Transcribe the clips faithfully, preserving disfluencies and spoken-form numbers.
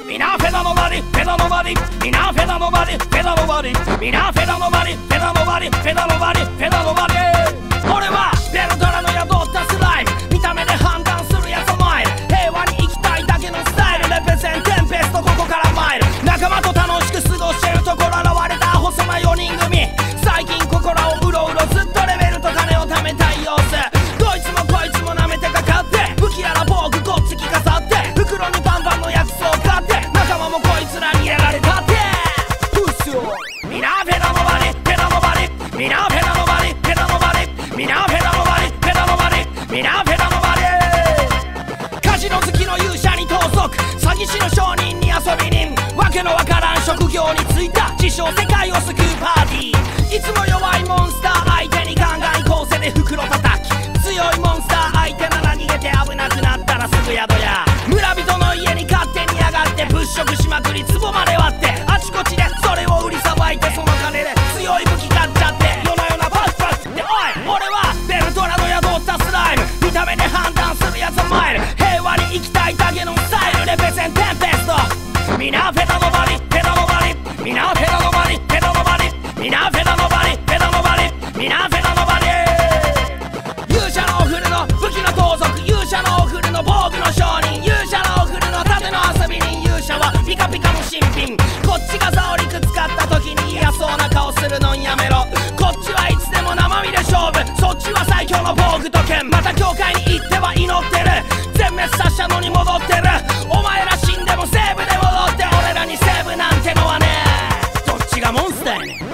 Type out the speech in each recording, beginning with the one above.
みなフェダのバディフェダのバディみなフェダのバディフェダのバディみなフェダのバディフェダのバディフェダのバディフェダのバディ俺はベルトラの宿ったスライム見た目で判断するやつマイル平和に生きたいだけのスタイルレペゼンテンペストここからマイル仲間と楽しく過ごしてるところ現れた細なよにん組最近心をうろうろずっとレベルと金を貯めたい様子どいつもこいつも舐めてかかって武器やら防具ごっつき飾って袋にパンパンのやつを買って仲間もこいつらにやられたってプッシュみなフェダのバディフェダのバディみなフェダのバディフェダのバディみなフェダのバディフェダのバディみなフェダのバディカジノ好きの勇者に盗賊詐欺師の商人に遊び人わけのわからん職業に就いた自称世界を救うパーティーいつも弱いモンスター相手にガンガン構成で袋叩き強いモンスター相手なら逃げて危なくなったらすぐ宿や村人の家に勝手に上がって物色しまくり壺まで割ってあちこちでそれを売りさばいてその金で強い武器買っちゃって夜な夜なパチパチっておい俺はベルトラの宿ったスライム見た目で判断するやつはマイル平和に生きたいだけのスタイルレペゼンテンペストみなフェダのバディフェダのバディみなフェダのバディフェダのバディみなフェダのバディフェダのバディみなフェダのバディ勇者のお古の武器の盗賊勇者のお古の防具の商人勇者のお古の盾の遊び人勇者はピカピカの新品こっちがザオリク使った時に嫌そうな顔するのんやめろこっちはいつでも生身で勝負そっちは最強の防具と剣また教会に行っては祈ってる全滅させたのに戻ってるお前ら死んでもセーブで戻って俺らにセーブなんてのはねどっちがモンスターやねん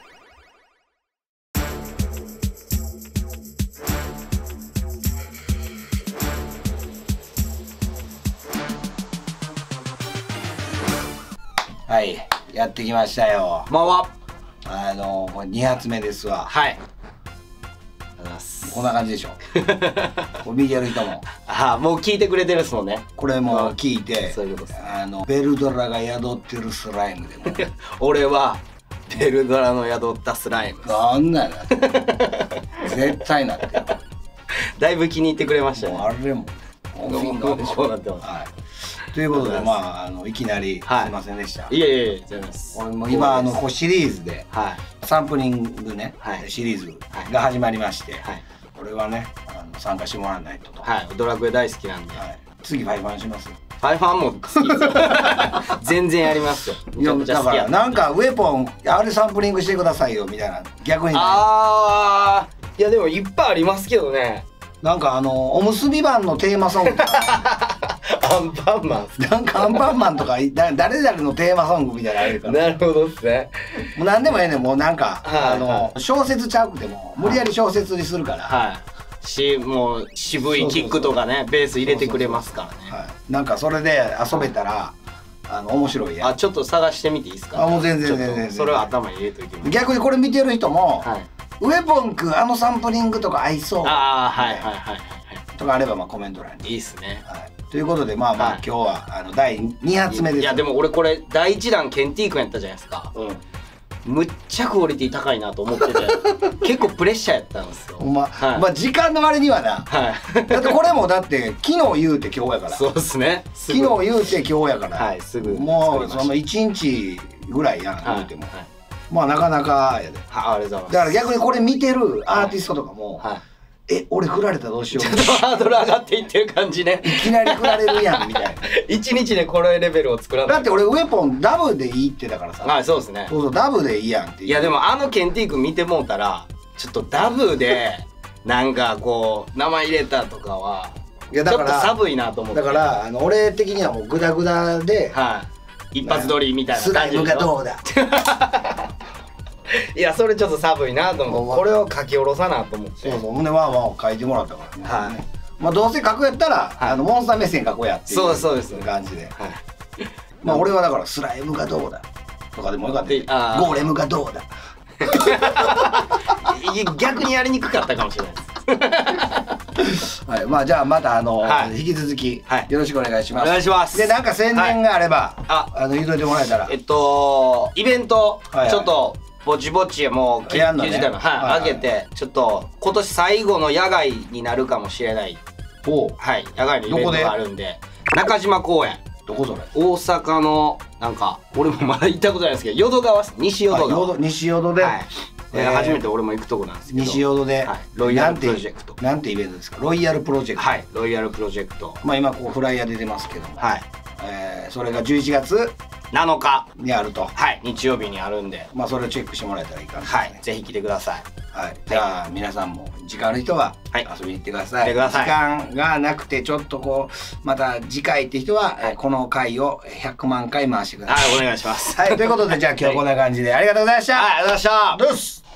はい、やってきましたよ。 まあまあのこれに発目ですわ。 はい。 こんな感じでしょ。これ見てる人も。 ああ、もう聞いてくれてるっすもんね。 これも聞いて、 そういうことです。 あのベルドラが宿ってるスライムでも。 俺はベルドラの宿ったスライム。 なんなんだ。絶対なってる。 だいぶ気に入ってくれましたね。 あれも。 こうなってます。 はい。ということで、まあ、あのいきなりすいませんでした。 いやいやいや、全然です。 俺も今あのこうシリーズでサンプリングね、シリーズが始まりまして、これはねあの参加してもらわないとと。 はい、ドラクエ大好きなんで。 次ファイファンします。 ファイファンも好きですよ。全然やりますよ。 いやだからなんかウェポンあれサンプリングしてくださいよみたいな逆に。 ああ、いやでもいっぱいありますけどね。 なんかあのおむすび版のテーマソングとか。 アンパンマンなんかアンパンマンとかだ誰々のテーマソングみたいなのあるから。 なるほどっすね。 もう何でもええねんもうなんかあの小説ちゃうくても無理やり小説にするから。 はい。しもう渋いキックとかねベース入れてくれますからね。 はい。なんかそれで遊べたらあの面白いやん。 あちょっと探してみていいですか。 あもう全然全然。 それは頭に入れといて。 逆にこれ見てる人もウェポンくあのサンプリングとか合いそう。 ああはいはいはいはい。 とかあればまあコメント欄に。 いいっすね。 はい。ということでまあまあ今日はあのだいに発目です。 いやでも俺これだいいちだんケンティー君やったじゃないですか。むっちゃクオリティ高いなと思ってて結構プレッシャーやったんですよ。 まあまあ時間の割にはな。だってこれもだって昨日言うて今日やから。 そうですね。 昨日言うて今日やから。 はいすぐ。 もうそのいちにちぐらいやん言うても。まあなかなかやで。 ありがとうございます。 だから逆にこれ見てるアーティストとかも。え俺振られたらどうしよう。 ちょっとハードル上がっていってる感じね。 いきなり振られるやんみたいな。 一日でこれレベルを作らない。 だって俺ウェポンダブでいいってだからさ。 はいそうですね。 そうそうダブでいいやんっていう。 いやでもあのケンティー君見てもうたらちょっとダブでなんかこう名前入れたとかはいやだからちょっと寒いなと思って。 だからあの俺的にはもうグダグダで、 はい、一発撮りみたいなスライムがどうだ。 いやそれちょっと寒いなと思ってこれを書き下ろさなと思って。 そうそう胸ワンワンを書いてもらったからね。はい。まあどうせ書くやったらあのモンスター目線書こうやっていうそうそうです感じで。はい。まあ俺はだからスライムがどうだとかでもよかった。ゴーレムがどうだ。 逆にやりにくかったかもしれないです。 はい、まあじゃあまたあの引き続きよろしくお願いします。 お願いします。 でなんか宣伝があればああの言うといてもらえたら。 えっとイベントちょっとぼちぼちもう緊急事態のはい上げてちょっと今年最後の野外になるかもしれないはい野外のイベントがあるんで中島公園どこそれ？ 大阪のなんか俺もまだ行ったことないんですけど、淀川、西淀川、 西淀で初めて俺も行くとこなんですけど、 西淀でロイヤルプロジェクトなんてイベントですか？ロイヤルプロジェクト。 はい、ロイヤルプロジェクト。 まあ今こうフライヤー出てますけども、 はい、 えそれがじゅういちがつなのかにあると。 はい、日曜日にあるんで、 まあそれをチェックしてもらえたらいいかな。 はい、ぜひ来てください。 はい、じゃあ皆さんも時間ある人は遊びに行ってください。時間がなくてちょっとこうまた次回って人はこの回をひゃくまんかい回してください。 はい、お願いします。 はい、ということでじゃあ今日こんな感じでありがとうございました。 はい、ありがとうございました。 どうす。